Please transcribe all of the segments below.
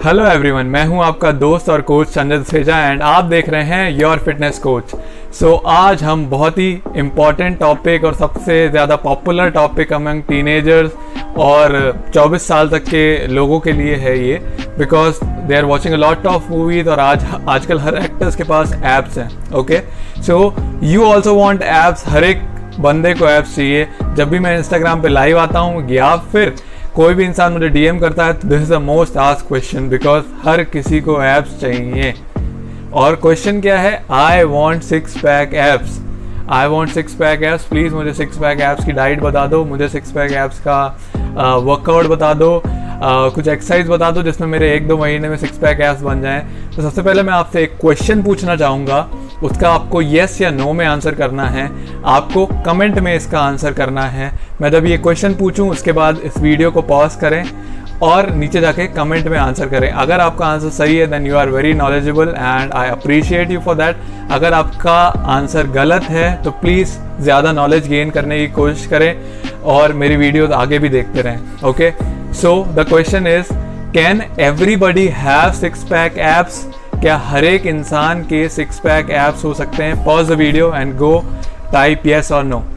Hello everyone, मैं हूं आपका दोस्त और कोच संजय दसेजा एंड आप देख रहे हैं योर फिटनेस कोच। आज हम बहुत ही इम्पॉर्टेंट टॉपिक और सबसे ज़्यादा पॉपुलर टॉपिक अमंग टीनेजर्स और 24 साल तक के लोगों के लिए है ये, because they are watching a lot of movies और आजकल हर एक्टर्स के पास एप्स हैं। Okay, so you also want abs. हर एक बंदे को एप्स चाहिए। जब भी मैं इंस्टाग्राम पे लाइव आता हूँ या फिर कोई भी इंसान मुझे डीएम करता है तो this is the most asked question, because हर किसी को एप्स चाहिए। और क्वेश्चन क्या है? I want 6 pack abs. I want 6 pack abs. Please मुझे 6 पैक एप्स की डाइट बता दो, मुझे 6 पैक एप्स का वर्कआउट बता दो, कुछ एक्सरसाइज बता दो जिसमें मेरे 1-2 महीने में 6 पैक एप्स बन जाएं। तो सबसे पहले मैं आपसे एक क्वेश्चन पूछना चाहूँगा, उसका आपको येस या नो में आंसर करना है। आपको कमेंट में इसका आंसर करना है। मैं जब ये क्वेश्चन पूछूं उसके बाद इस वीडियो को पॉज करें और नीचे जाके कमेंट में आंसर करें। अगर आपका आंसर सही है then you are very knowledgeable and I appreciate you for that. अगर आपका आंसर गलत है तो प्लीज़ ज़्यादा नॉलेज गेन करने की कोशिश करें और मेरी वीडियोस आगे भी देखते रहें। Okay, so the question is, can everybody have 6 pack abs? क्या हर एक इंसान के 6 पैक एप्स हो सकते हैं? Pause the video and go type yes और नो।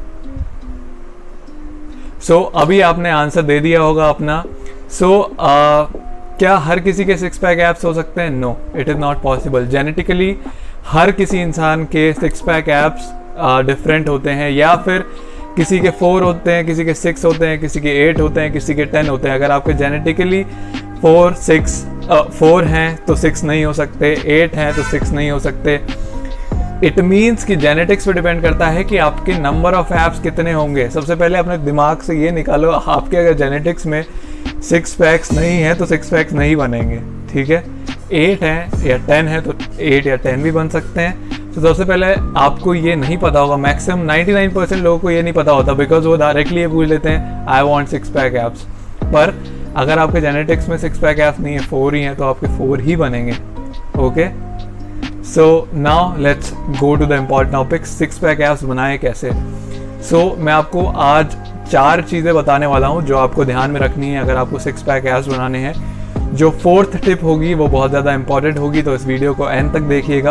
सो अभी आपने आंसर दे दिया होगा अपना। क्या हर किसी के 6 पैक एप्स हो सकते हैं? No, it is not possible. Genetically हर किसी इंसान के 6 पैक एप्स डिफरेंट होते हैं, या फिर किसी के 4 होते हैं, किसी के 6 होते हैं, किसी के 8 होते हैं, किसी के 10 होते हैं। अगर आपके जेनेटिकली 4 हैं तो 6 नहीं हो सकते, 8 हैं तो 6 नहीं हो सकते। इट मीन्स कि जेनेटिक्स पे डिपेंड करता है कि आपके नंबर ऑफ एप्स कितने होंगे। सबसे पहले अपने दिमाग से ये निकालो, आपके अगर जेनेटिक्स में 6 पैक्स नहीं है तो 6 पैक्स नहीं बनेंगे। ठीक है, 8 हैं या 10 है तो 8 या 10 भी बन सकते हैं। तो सबसे पहले आपको ये नहीं पता होगा। मैक्सिमम 99% लोगों को ये नहीं पता होता, बिकॉज वो डायरेक्टली ये पूछ लेते हैं आई वॉन्ट 6 पैक एप्स। पर अगर आपके जेनेटिक्स में 6 पैक एप्स नहीं है, 4 ही हैं, तो आपके 4 ही बनेंगे। Okay, so now let's go to the important topic, 6 pack abs बनाए कैसे। मैं आपको आज 4 चीज़ें बताने वाला हूँ जो आपको ध्यान में रखनी है अगर आपको 6 पैक एप्स बनाने हैं। जो 4th टिप होगी वो बहुत ज़्यादा इंपॉर्टेंट होगी, तो इस वीडियो को एंड तक देखिएगा।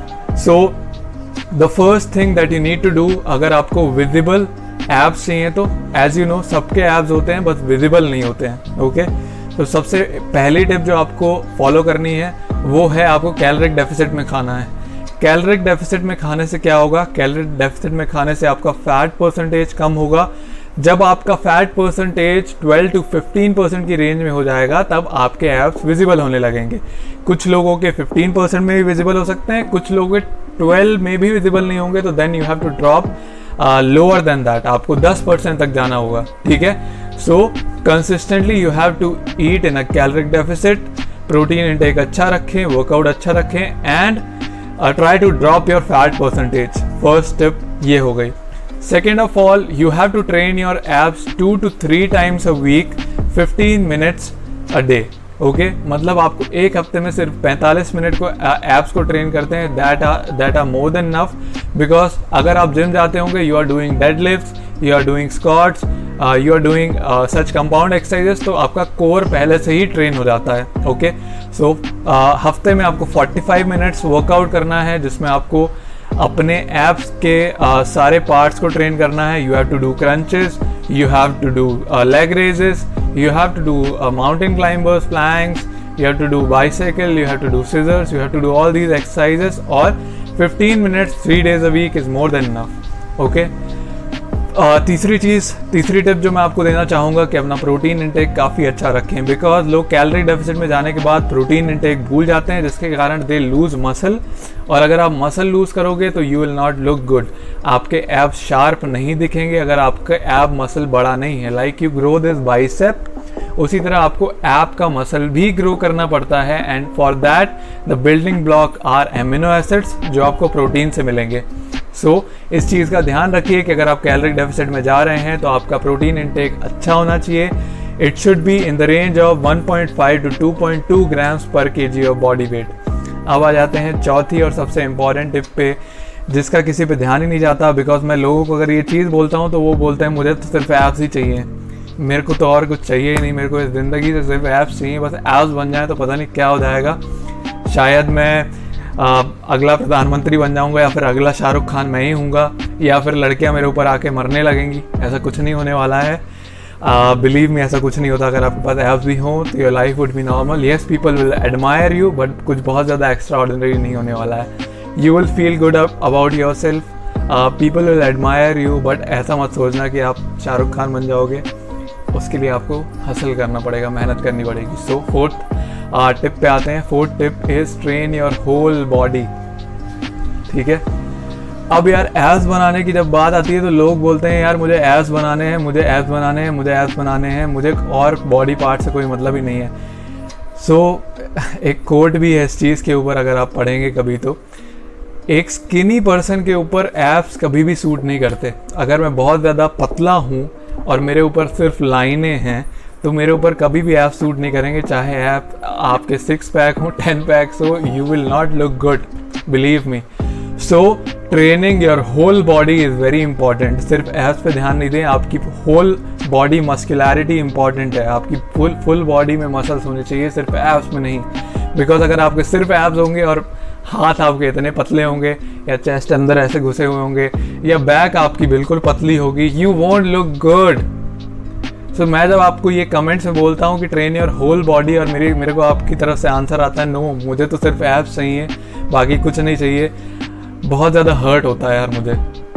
The first thing that you need to do, अगर आपको विजिबल एप्स चाहिए तो एज यू नो सबके एप्स होते हैं, बस विजिबल नहीं होते हैं। ओके, तो सबसे पहली टिप जो आपको फॉलो करनी है वो है आपको कैलोरिक डेफिसिट में खाना है। कैलोरिक डेफिसिट में खाने से क्या होगा? कैलोरिक डेफिसिट में खाने से आपका फैट परसेंटेज कम होगा। जब आपका फैट परसेंटेज 12 to 15% की रेंज में हो जाएगा तब आपके एप्स विजिबल होने लगेंगे। कुछ लोगों के 15% में भी विजिबल हो सकते हैं, कुछ लोगों के 12 में भी विजिबल नहीं होंगे, तो then you have to drop lower than that. आपको 10% तक जाना होगा। ठीक है, so consistently you have to eat in a caloric deficit. Protein intake अच्छा रखें, वर्कआउट अच्छा रखें and try to drop your fat percentage. First tip ये हो गई। Second of all, you have to train your abs 2 to 3 times a week, 15 minutes a day। Okay, मतलब आपको एक हफ्ते में सिर्फ 45 मिनट को एप्स को ट्रेन करते हैं। That are more than enough, because अगर आप जिम जाते होंगे, you are doing deadlifts, you are doing squats, you are doing such compound exercises, तो आपका कोर पहले से ही ट्रेन हो जाता है। ओके, सो हफ्ते में आपको 45 मिनट्स वर्कआउट करना है, जिसमें आपको अपने एप्स के सारे पार्ट्स को ट्रेन करना है। You have to do crunches, you have to do leg raises, you have to do mountain climbers, planks, you have to do bicycle, you have to do scissors, you have to do all these exercises, और 15 minutes 3 days a week is more than enough। okay, तीसरी tip जो मैं आपको देना चाहूँगा कि अपना protein intake काफ़ी अच्छा रखें, बिकॉज लोग कैलोरी डेफिसिट में जाने के बाद प्रोटीन इंटेक भूल जाते हैं, जिसके कारण दे लूज मसल। और अगर आप मसल लूज करोगे तो you will not look good. आपके एप्स शार्प नहीं दिखेंगे अगर आपका एप मसल बड़ा नहीं है। Like you grow this bicep, उसी तरह आपको ऐप का मसल भी ग्रो करना पड़ता है, and for that the building block are amino acids, जो आपको प्रोटीन से मिलेंगे। इस चीज़ का ध्यान रखिए कि अगर आप कैलोरिक डेफिसिट में जा रहे हैं तो आपका प्रोटीन इंटेक अच्छा होना चाहिए। It should be in the range of 1.5 to 2.2 grams per kg of body weight. अब आ जाते हैं चौथी और सबसे इम्पॉर्टेंट टिप पे, जिसका किसी पे ध्यान ही नहीं जाता, बिकॉज मैं लोगों को अगर ये चीज़ बोलता हूँ तो वो बोलते हैं मुझे तो सिर्फ एप्स ही चाहिए। मेरे को तो और कुछ चाहिए ही नहीं, मेरे को इस ज़िंदगी से सिर्फ ऐप्स चाहिए, बस ऐप्स बन जाए तो पता नहीं क्या हो जाएगा। शायद मैं अगला प्रधानमंत्री बन जाऊंगा, या फिर अगला शाहरुख खान मैं ही हूँगा, या फिर लड़कियां मेरे ऊपर आके मरने लगेंगी। ऐसा कुछ नहीं होने वाला है, बिलीव मी, ऐसा कुछ नहीं होता। अगर आपके पास ऐप्स भी हों तो your life would be normal. Yes, people will admire you, but कुछ बहुत ज़्यादा एक्स्ट्रा ऑर्डिनरी नहीं होने वाला है। You will feel good about yourself, people will admire you, but ऐसा मत सोचना कि आप शाहरुख खान बन जाओगे। उसके लिए आपको हसल करना पड़ेगा, मेहनत करनी पड़ेगी। सो फोर्थ टिप पे आते हैं। Fourth tip is train your whole body. ठीक है, अब यार एब्स बनाने की जब बात आती है तो लोग बोलते हैं यार मुझे एब्स बनाने हैं, मुझे एब्स बनाने हैं, मुझे एब्स बनाने हैं, मुझे और बॉडी पार्ट से कोई मतलब ही नहीं है। सो एक कोट भी है इस चीज़ के ऊपर, अगर आप पढ़ेंगे कभी तो, एक स्किनी पर्सन के ऊपर एब्स कभी भी सूट नहीं करते। अगर मैं बहुत ज़्यादा पतला हूँ और मेरे ऊपर सिर्फ लाइनें हैं तो मेरे ऊपर कभी भी एब्स सूट नहीं करेंगे, चाहे ऐप आपके 6 पैक हो, 10 पैक्स हो, you will not look good, believe me. So training your whole body is very important. सिर्फ एब्स पे ध्यान नहीं दें, आपकी होल बॉडी मस्कुलैरिटी इंपॉर्टेंट है। आपकी फुल बॉडी में मसल्स होने चाहिए, सिर्फ एब्स में नहीं। बिकॉज अगर आपके सिर्फ एब्स होंगे और हाथ आपके इतने पतले होंगे, या चेस्ट अंदर ऐसे घुसे हुए होंगे, या बैक आपकी बिल्कुल पतली होगी, you won't look good. So मैं जब आपको ये कमेंट्स में बोलता हूँ कि ट्रेन योर होल बॉडी, और मेरे को आपकी तरफ से आंसर आता है नो, मुझे तो सिर्फ एब्स चाहिए, बाकी कुछ नहीं चाहिए, बहुत ज़्यादा हर्ट होता है यार मुझे।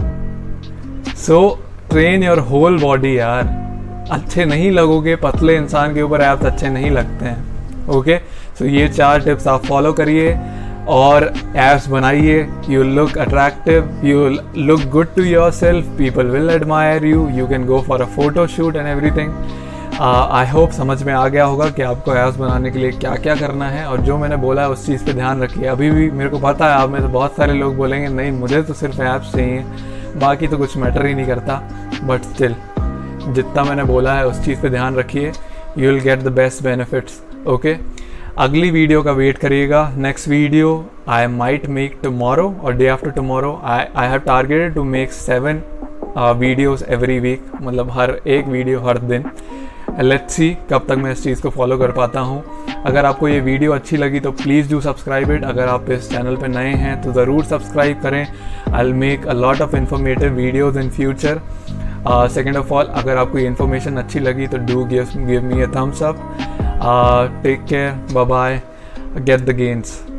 So train your whole body यार, अच्छे नहीं लगोगे, पतले इंसान के ऊपर एब्स अच्छे नहीं लगते हैं। ओके, सो ये 4 टिप्स आप फॉलो करिए और एब्स बनाइए। You look attractive, you look good to yourself, people will admire you, you can go for a photo shoot and everything. I hope समझ में आ गया होगा कि आपको एब्स बनाने के लिए क्या क्या करना है, और जो मैंने बोला है उस चीज़ पे ध्यान रखिए। अभी भी मेरे को पता है आप में से बहुत सारे लोग बोलेंगे नहीं मुझे तो सिर्फ एब्स चाहिए, बाकी तो कुछ मैटर ही नहीं करता, बट स्टिल जितना मैंने बोला है उस चीज़ पे ध्यान रखिए, you will get the best benefits. Okay, अगली वीडियो का वेट करिएगा। Next video I might make tomorrow और day after tomorrow. I have targeted to make 7 videos every week, मतलब हर एक वीडियो हर दिन। लेट्स सी कब तक मैं इस चीज़ को फॉलो कर पाता हूँ। अगर आपको ये वीडियो अच्छी लगी तो प्लीज़ डू सब्सक्राइब इट। अगर आप इस चैनल पे नए हैं तो ज़रूर सब्सक्राइब करें। I will make a lot of informative videos in future. Second of all, अगर आपको ये इन्फॉर्मेशन अच्छी लगी तो do give me a thumbs up. Take care, bye bye, get the gains.